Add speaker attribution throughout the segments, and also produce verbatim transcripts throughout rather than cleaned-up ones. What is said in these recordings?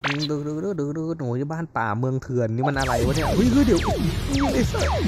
Speaker 1: ดูดูดูดูดูหนูที่บ้านป่าเมืองเถื่อนนี่มันอะไรวะเนี่ยเฮ้ยเดี๋ยวนี่เลยสัส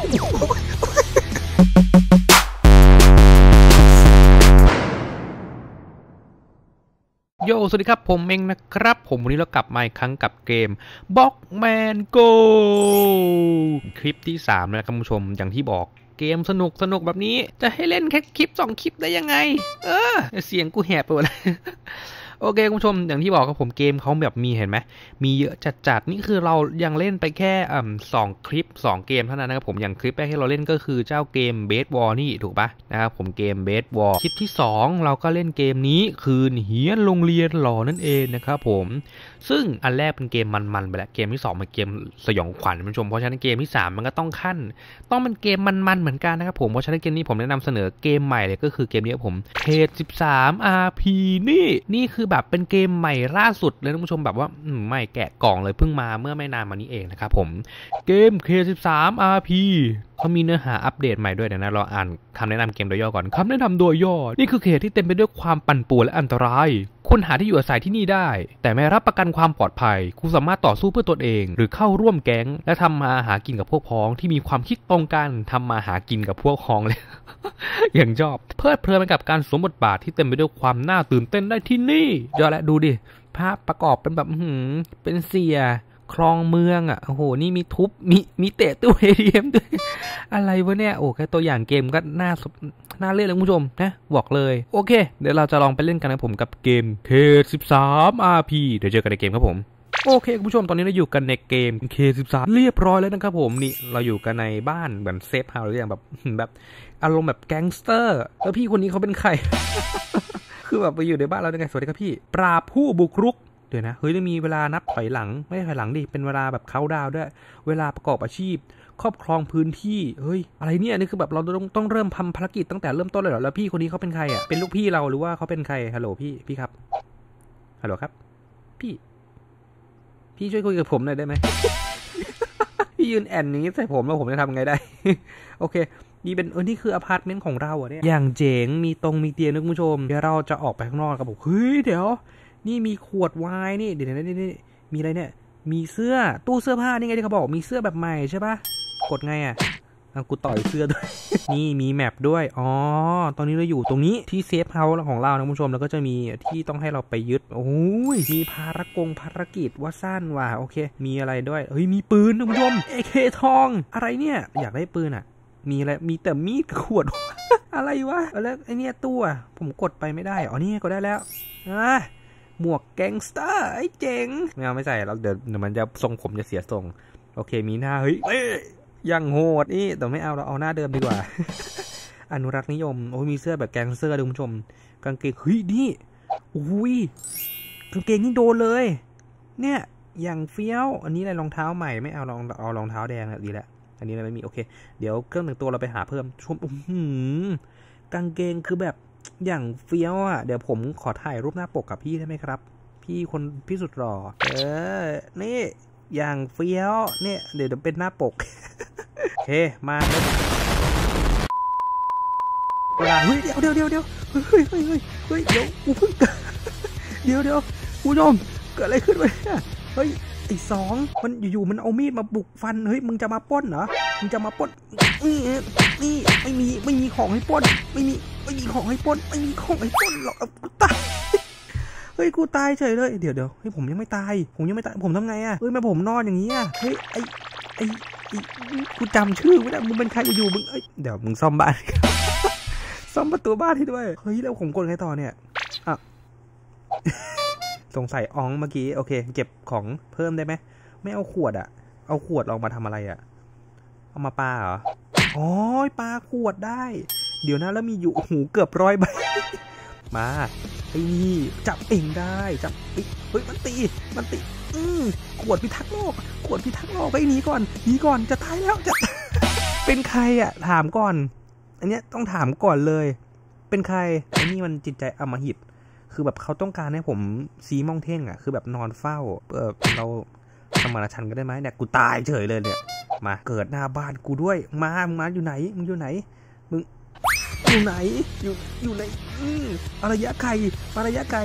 Speaker 1: โยสวัสดีครับผมเองนะครับผมวันนี้เรากลับมาอีกครั้งกับเกม Blockman Go คลิปที่สามนะครับคุณผู้ชมอย่างที่บอกเกมสนุกสนุกแบบนี้จะให้เล่นแค่คลิปสองคลิปได้ยังไงเออเสียงกูแหบไปหมดเลยโอเคคุณผู้ชมอย่างที่บอกครับผมเกมเขาแบบมีเห็นไหมมีเยอะจัดๆนี่คือเรายังเล่นไปแค่อ่าสองคลิปสองเกมเท่านั้นนะครับผมอย่างคลิปแรกที่เราเล่นก็คือเจ้าเกมเบสบอลนี่ถูกปะนะครับผมเกมเบสบอลคลิปที่สองเราก็เล่นเกมนี้คืนเฮียนโรงเรียนหล่อนั่นเองนะครับผมซึ่งอันแรกเป็นเกมมันๆไปแล้วเกมที่สองเป็นเกมสยองขวัญคุณผู้ชมเพราะฉะนั้นเกมที่สามมันก็ต้องขั้นต้องเป็นเกมมันๆเหมือนกันนะครับผมเพราะฉะนั้นเกมนี้ผมแนะนำเสนอเกมใหม่เลยก็คือเกมนี้ผมเค สิบสาม อาร์ พี นี่นี่คือแบบเป็นเกมใหม่ล่าสุดเลยท่านผู้ชมแบบว่าไม่แกะกล่องเลยเพิ่งมาเมื่อไม่นานมานี้เองนะครับผมเกม เค สิบสาม อาร์ พี เขามีเนื้อหาอัปเดตใหม่ด้วยเดี๋ยวนะเราอ่านคำแนะนำเกมโดยย่อก่อนคำแนะนำโดยย่อนี่คือเขตที่เต็มไปด้วยความปั่นป่วนและอันตรายคุณหาที่อยู่อาศัยที่นี่ได้แต่ไม่รับประกันความปลอดภัยคุณสามารถต่อสู้เพื่อตนเองหรือเข้าร่วมแก๊งและทำมาหากินกับพวกพ้องที่มีความคิดตรงกันทำมาหากินกับพวกพ้องเลย อย่างชอบเพลิดเพลินไปกับการสวมบทบาทที่เต็มไปด้วยความน่าตื่นเต้นได้ที่นี่ยอดและดูดิภาพประกอบเป็นแบบหืมเป็นเสียคลองเมืองอ่ะโอ้โหนี่มีทุบมีมีเตะตู้ เอ ที เอ็ม ด้วยอะไรวะเนี่ยโอ้แค่ตัวอย่างเกมก็น่าน่าเล่นเลยคุณผู้ชมนะบอกเลยโอเคเดี๋ยวเราจะลองไปเล่นกันนะผมกับเกม เค สิบสาม อาร์ พี เดี๋ยวเจอกันในเกมครับผมโอเคคุณผู้ชมตอนนี้เราอยู่กันในเกม เค สิบสาม เรียบร้อยแล้วนะครับผมนี่เราอยู่กันในบ้านเหมือนเซฟเฮาส์หรืออย่างแบบแบบอารมณ์แบบแก๊งสเตอร์แล้วพี่คนนี้เขาเป็นใคร คือแบบไปอยู่ในบ้านเราได้ไงสวัสดีครับพี่ปราบผู้บุกรุกเดี๋ยวนะเฮ้ยจะมีเวลานับถอยหลังไม่ถอยหลังดิเป็นเวลาแบบเค้าดาวด้วยเวลาประกอบอาชีพครอบครองพื้นที่เฮ้ยอะไรเนี่ยนี่คือแบบเราต้องต้องเริ่มทำภารกิจตั้งแต่เริ่มต้นเลยเหรอแล้วพี่คนนี้เขาเป็นใครอ่ะเป็นลูกพี่เราหรือว่าเขาเป็นใครฮัลโหลพี่พี่ครับฮัลโหลครับพี่พี่ช่วยคุยกับผมหน่อยได้ไหม พี่ยืนแอนอย่างนี้ใส่ผมแล้วผมจะทำไงได้ โอเคนี่เป็นเออนี่คืออพาร์ตเมนต์ของเราอ่ะเนี่ยอย่างเจ๋งมีตรงมีเตียงนะคุณผู้ชมเดี๋ยวเราจะออกไปข้างนอกครับผมเฮ้ยเดี๋ยวนี่มีขวดไวน์นี่เดี๋ยวนี่นี่มีอะไรเนี่ยมีเสื้อตู้เสื้อผ้านี่ไงที่เขาบอกมีเสื้อแบบใหม่ใช่ปะกดไงอ่ะกูต่อยเสื้อด้วย นี่มีแมปด้วยอ๋อตอนนี้เราอยู่ตรงนี้ที่เซฟเฮาส์ของเรานะคุณผู้ชมแล้วก็จะมีที่ต้องให้เราไปยึดโอ้ยมีภารกงภารกิจว่าสั้นว่ะโอเคมีอะไรด้วยเฮ้ยมีปืนนะคุณผู้ชม เอ เค ทองอะไรเนี่ยอยากได้ปืนอ่ะมีอะไรมีแต่มีดขวด อะไรวะแล้วไอเนี่ยตัวผมกดไปไม่ได้อ๋อนี่กดได้แล้วอ่ะหมวกแก๊งสเตอร์ไอ้เจ๋งไม่เอาไม่ใส่แล้วเดี๋ยวเดี๋ยวมันจะทรงผมจะเสียทรงโอเคมีหน้าเฮ้ยยังโหดนี่แต่ไม่เอาเราเอาหน้าเดิมดีกว่า อนุรักษ์นิยมโอ้ยมีเสื้อแบบแก๊งสเตอร์ดูคุณผู้ชมกางเกงเฮ้ยนี่อุ้ยกางเกงนี่โดนเลยเนี่ยอย่างเฟี้ยวอันนี้อะไรรองเท้าใหม่ไม่เอาลองเอารองเท้าแดงดีแหละอันนี้เราไม่มีโอเคเดี๋ยวเครื่องแต่งตัวเราไปหาเพิ่มชมอื้อกางเกงคือแบบอย่างเฟี้ยวอ่ะเดี๋ยวผมขอถ่ายรูปหน้าปกกับพี่ได้ไหมครับพี่คนพี่สุดหล่อเออนี่อย่างเฟี้ยวเนี่ยเดี๋ยวเป็นหน้าปก โอเคมาเวลาเฮ้ยเดี๋ยวเดี๋ยวเดี๋ยวเดี๋ยวเฮ้ยเฮ้ยเฮ้ยเฮ้ยเดี๋ยวกูเพิ่งเดี๋ยวเดี๋ยวผู้ชมเกิดอะไรขึ้นวะเนี่ยเฮ้ยไอ้สองมันอยู่ๆมันเอามีดมาบุกฟันเฮ้ยมึงจะมาปล้นเหรอมึงจะมาปล้นนี่นี่ไม่มีไม่มีของให้ปล้นไม่มีไม่มีของให้ปล้นไม่มีของให้ปล้นหรอกกูตายเฮ้ยกูตายเฉยเลยเดี๋ยวเดี๋ยวเฮ้ยผมยังไม่ตายผมยังไม่ตายผมทำไงอ่ะเฮ้ยแม่ผมนอนอย่างนี้อ่ะเฮ้ยไอ้ไอ้กูจำชื่อไม่ได้มึงเป็นใครอยู่ๆมึงเอ้ยเดี๋ยวมึงซ่อมบ้านซ่อมประตูบ้านให้ด้วยเฮ้ยแล้วผมกดไงต่อเนี่ยอ่ะ สงสัยอ๋องเมื่อกี้โอเคเก็บของเพิ่มได้ไหมไม่เอาขวดอ่ะเอาขวดลองมาทำอะไรอ่ะเอามาปาเหรออ๋อปาขวดได้เดี๋ยวนะแล้วมีอยู่หูเกือบร้อยใบ มาไอ้นี่จับเองได้จับเฮ้ยมันตีมันตีอืมขวดพิทักษ์โลกขวดพิทักษ์โลกไอ้หนีก่อนหนีก่อนจะตายแล้วจะ เป็นใครอ่ะถามก่อนอันเนี้ยต้องถามก่อนเลยเป็นใครไอ้นี่มันจิตใจอำมหิตคือแบบเขาต้องการให้ผมซีมองเท่งอ่ะคือแบบนอนเฝ้าเออเราสมานฉันท์กันได้ไหมเนี่ยกูตายเฉยเลยเนี่ยมาเกิดหน้าบ้านกูด้วยมามึงมาอยู่ไหนมึงอยู่ไหนมึงอยู่ไหนอยู่อยู่ในอืมอารยะไก่อารยะไก่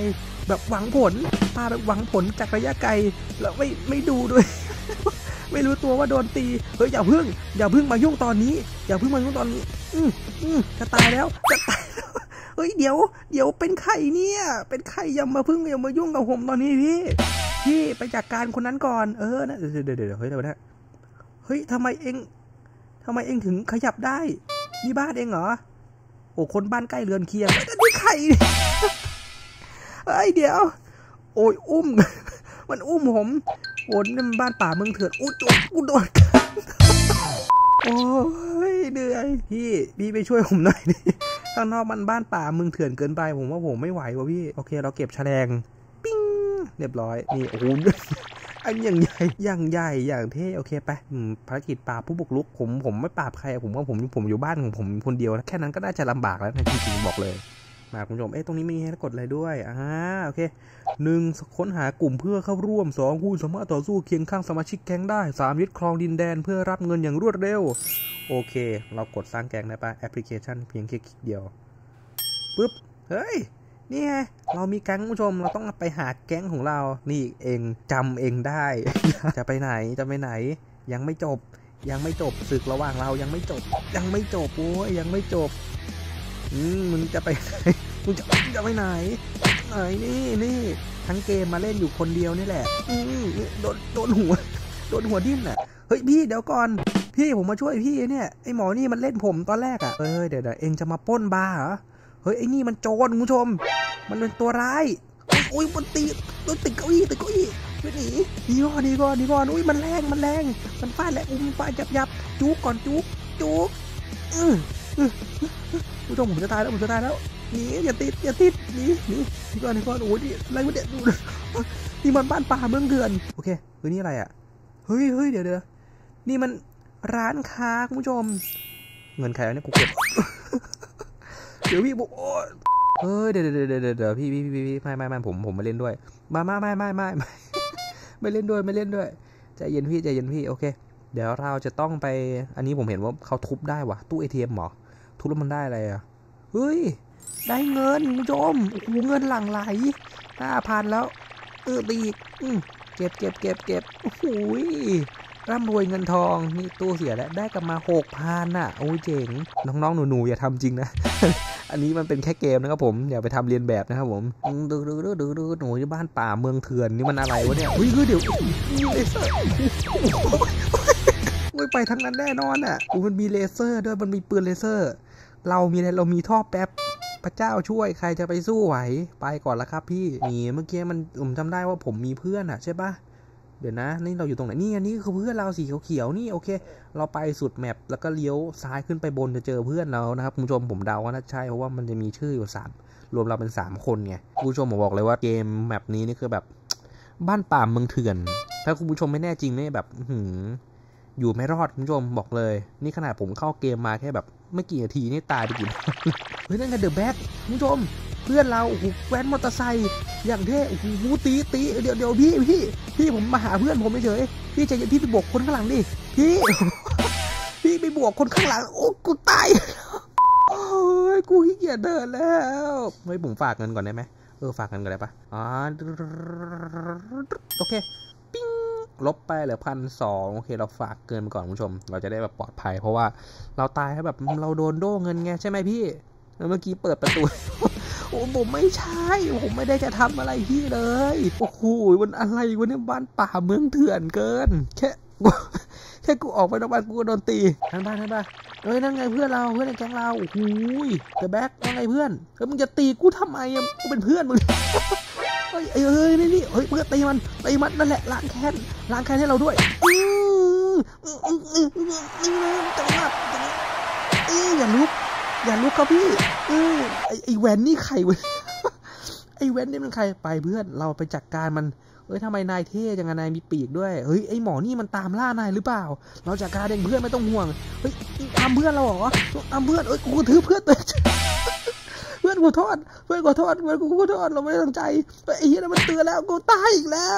Speaker 2: แบบหวังผลปาแบบหวังผลจากระยะไกลแล้วไม่ไม่ดูด้วย ไม่รู้ตัวว่าโดนตีเฮ้ยอย่าพึ่งอย่าพึ่งมายุ่งตอนนี้อย่าพึ่งมายุ่งตอนนี้อืมอืมจะตายแล้วจะตายแล้วเฮ้ยเดี๋ยวเดี๋ยวเป็นไข่เนี่ยเป็นไข่อย่ามาพึ่งอย่ามายุ่งกับผมตอนนี้พี่พี่ไปจัดการคนนั้นก่อนเออนะเดี๋ยวเดี๋ยวเดี๋ยวเฮ้ยเดี๋ยวนะเฮ้ยทำไมเองทำไมเองถึงขยับได้นี่บ้านเองเหรอโอ้คนบ้านใกล้เรือนเคียงนี่ไข่เฮ้ยเดี๋ยวโอ้ยอุ้มมันอุ้มผมโอ้นี่มันบ้านป่าเมืองเถื่อนอุ้ยโดนกูโดนโอ้ยเหนื่อยพี่พี่ไปช่วยผมหน่อยดิข้างนอกมันบ้านป่าเมืองเถื่อนเกินไปผมว่าผมไม่ไหวว่ะพี่โอเคเราเก็บแฉลงปิ้งเรียบร้อยนี่โอ้โหอันอย่างใหญ่อย่างใหญ่อย่างเท่โอเคไปภารกิจปราบผู้บุกรุกผมผมไม่ปราบใครผมว่าผมผมอยู่บ้านของผมคนเดียวนะแค่นั้นก็น่าจะลำบากแล้วนะจริงๆบอกเลยมาคุณผู้ชมเอ๊ะตรงนี้มีให้กดอะไรด้วยอ่าโอเคหนึ่งค้นหากลุ่มเพื่อเข้าร่วมสองคุณสามารถต่อสู้เคียงข้างสมาชิกแก๊งได้สามยึดครองดินแดนเพื่อรับเงินอย่างรวดเร็วโอเคเรากดสร้างแก๊งได้ปะแอปพลิเคชันเพียงแค่คลิกเดียวปึ๊บเฮ้ยนี่ไงเรามีแก๊งผู้ชมเราต้องไปหาแก๊งของเรานี่เองจำเองได้ จะไปไหนจะไปไหนยังไม่จบยังไม่จบศึกระหว่างเรายังไม่จบยังไม่จบโอ้ยยังไม่จบอืมมึงจะไปไหนมึงจะจะไปไหนไหนนี่นี่ทั้งเกมมาเล่นอยู่คนเดียวนี่แหละอืมโดนโดนหัวโดนหัวดิ้นอ่ะเฮ้ยพี่เดี๋ยวก่อนพี่ผมมาช่วยพี่เนี่ยไอหมอนี่มันเล่นผมตอนแรกอ่ะเออเดี๋ยวเดี๋ยวเองจะมาปล้นบาร์เหรอเฮ้ยไอ้นี่มันโจรคุณผู้ชมมันเป็นตัวร้ายอุ้ยมันตีมันติดเก้าอี้ติดเก้าอี้ไม่หนีหนีก่อนหนีก่อนหนีก่อนอุ้ยมันแรงมันแรงมันฟาดแหละอุ้มฟาดยับยับจุกก่อนจุกจุกอือคุณผู้ชมผมจะตายแล้วผมจะตายแล้วหนีอย่าติดอย่าติดหนีหนีหนีก่อนหนีก่อนโอ้ยนี่อะไรวะเนี่ยนี่มันบ้านป่าเมืองเถื่อนโอเคเฮ้ยนี่อะไรอ่ะเฮ้ยเฮ้ยเดี๋ยวเดี๋ยวนี่มันร้านค้าคุณผู้ชมเงินใครเนี่ยกูเก็บเดี๋ยวพี่บอกโอ้เฮ้ยเดี๋ยวเดี๋ยวเดี๋ยวเดี๋ยวพี่พี่พี่พี่ไม่ไม่ไม่ผมผมมาเล่นด้วยมาไม่ไม่ไม่ไม่ไม่ไม่เล่นด้วยไม่เล่นด้วยใจเย็นพี่ใจเย็นพี่โอเคเดี๋ยวเราจะต้องไปอันนี้ผมเห็นว่าเขาทุบได้ว่ะตู้ เอ ที เอ็ม หรอทุบแล้วมันได้อะไรอ่ะเฮ้ยได้เงินคุณผู้ชมโอ้โหเงินหลั่งไหลห้าพันแล้วเออดีอืมเก็บเก็บเก็บเก็บโอ้โหร่ำรวยเงินทองนี่ตู้เสียแล้วได้กลับมาหกพันอ่ะโอ้ยเจ๋งน้องๆหนูๆอย่าทำจริงนะ อันนี้มันเป็นแค่เกมนะครับผมอย่าไปทำเรียนแบบนะครับผมดูดูดูดูดูหนูที่บ้านป่าเมืองเถื่อนนี่มันอะไรวะเนี่ยเฮ้ยเดี๋ยวมีเลเซอร์ไม่ไปทั้งนั้นแน่นอนอ่ะมันมีเลเซอร์ด้วยมันมีปืนเลเซอร์เรามีอะไรเรามีท่อแป๊บพระเจ้าช่วยใครจะไปสู้ไหวไปก่อนละครับพี่นี่เมื่อกี้มันผมจำได้ว่าผมมีเพื่อนอ่ะใช่ปะเดี๋ยวนะนี่เราอยู่ตรงไหนนี่อันนี้คือเพื่อนเราสีเขียวๆนี่โอเคเราไปสุดแมปแล้วก็เลี้ยวซ้ายขึ้นไปบนจะเจอเพื่อนเรานะครับคุณผู้ชมผมเดาว่าน่าใช่เพราะว่ามันจะมีชื่ออยู่สามรวมเราเป็นสามคนไงคุณผู้ชมผมบอกเลยว่าเกมแมปนี้นี่คือแบบบ้านป่าเมืองเถื่อนถ้าคุณผู้ชมไม่แน่จริงนี่แบบหืมอยู่ไม่รอดคุณผู้ชมบอกเลยนี่ขนาดผมเข้าเกมมาแค่แบบไม่กี่นาทีนี่ตายไปกี่เฮ้ยนั่นไงเดอะแบทคุณผู้ชมเพื่อนเราโอ้โหแว้นมอเตอร์ไซค์อย่างเท่โอ้โหตีตีเดี๋ยวเดี๋ยวพี่พี่พี่ผมมาหาเพื่อนผมเฉยพี่ใจเย็นพี่ไปบวกคนข้างหลังดิพี่พี่ไปบวกคนข้างหลังโอ้กูตายโอ้ยกูขี้เกียจเดินแล้วเฮ้ยผมฝากเงินก่อนได้ไหมเออฝากเงินก่อนได้ปะอ๋อโอเคปิ้งลบไปเหลือพันสองโอเคเราฝากเกินไปก่อนคุณผู้ชมเราจะได้แบบปลอดภัยเพราะว่าเราตายแล้วแบบเราโดนโดเงินไงใช่ไหมพี่เมื่อกี้เปิดประตูโอ้ผมไม่ใช่ผมไม่ได้จะทำอะไรพี่เลยโอ้โหมันอะไรวะเนี่ยบ้านป่าเมืองเถื่อนเกินแค่แค่กูออกไปนอกบ้านกูก็โดนตีทางบ้านทางบ้านเอ้ยนั่งไงเพื่อนเราเพื่อนในแก๊งเราโอ้โหเดอะแบ็คนั่งไงเพื่อนเฮ้ยมึงจะตีกูทำไมอ่ะกูเป็นเพื่อนมึงเฮ้ยเอ้ยนี่นี่เฮ้ยเพื่อนตีมันตีมันนั่นแหละล้างแค้นล้างแค้นให้เราด้วยอืออืออืออืออือจังหวะเอ้ยอย่าลุกอย่าลุกครับพี่เออไอไอแวนนี่ใครวะไอแวนนี่มันใครไปเพื่อนเราไปจัดการมันเฮ้ยทำไมนายเท่จังนายมีปีกด้วยเฮ้ยไอหมอนี่มันตามล่านายหรือเปล่าเราจัดการเองเพื่อนไม่ต้องห่วงเฮ้ยตามเพื่อนเราเหรอตามเพื่อนเอ้ยกูถือเพื่อนเตือนเพื่อนกูโทษเพื่อนกูโทษเพื่อนกูโทษเราไม่ได้ตั้งใจไอ้เหี้ยมันเตือนแล้วกูตายอีกแล้ว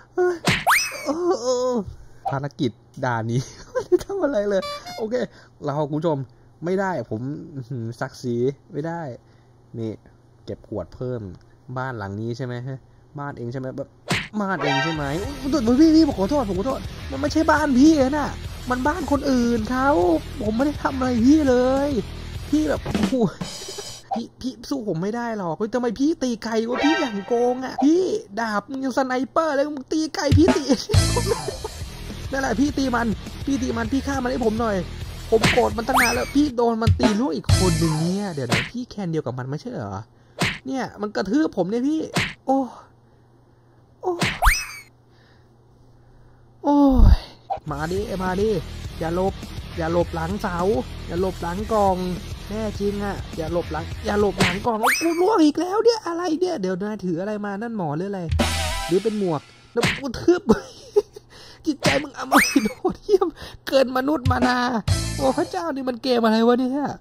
Speaker 2: ภารกิจด่านนี้ไม่ได้ทำอะไรเลยโอเคเราคุณผู้ชมไม่ได้ผมศักดิ์ศรีไม่ได้นี่เก็บขวดเพิ่มบ้านหลังนี้ใช่ไหมฮะบ้านเองใช่ไหมแบบบ้านเองใช่ไหมพี่พี่ผมขอโทษผมขอโทษมันไม่ใช่บ้านพี่น่ะมันบ้านคนอื่นเขาผมไม่ได้ทำอะไรพี่เลยพี่แบบโอ้โหพี่พี่สู้ผมไม่ได้หรอกทำไมพี่ตีไก่วะพี่อย่างโกงอ่ะพี่ดาบมึงยังสไนเปอร์เลยมึงตีไก่พี่ตีนั่นแหละพี่ตีมันพี่ตีมันพี่ฆ่ามันให้ผมหน่อยผมโกรธมันตั้งนานแล้วพี่โดนมันตีลูกอีกคนหนึ่งเนี่ยเดี๋ยวนะพี่แคนเดียวกับมันไม่ใช่เหรอเนี่ยมันกระทืบผมเนี่ยพี่โอ้โอ้โอ้ยมาดิมาดิอย่าหลบอย่าหลบหลังเสาอย่าหลบหลังกองแน่จริงอ่ะอย่าหลบหลังอย่าหลบหลังกองกูล่วงอีกแล้วเนี่ยอะไรเนี่ยเดี๋ยวนายถืออะไรมานั่นหมอหรืออะไรหรือเป็นหมวกแล้วกูทืบจิตใจมึงอมหิตโหดเหี้ยมเกินมนุษย์มานาโอ้พระเจ้านี่มันเกมอะไรวะเนี่ย